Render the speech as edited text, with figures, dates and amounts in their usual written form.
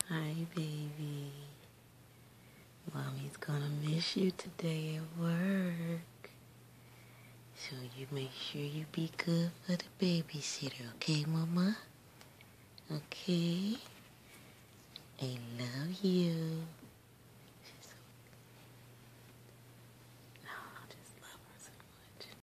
Hi, baby. Mommy's gonna miss you today at work. So you make sure you be good for the babysitter, okay, Mama? Okay? I love you.